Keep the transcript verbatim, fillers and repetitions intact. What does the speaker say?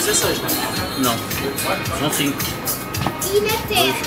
faisait ça, je crois. Non. São cinco. E na terra.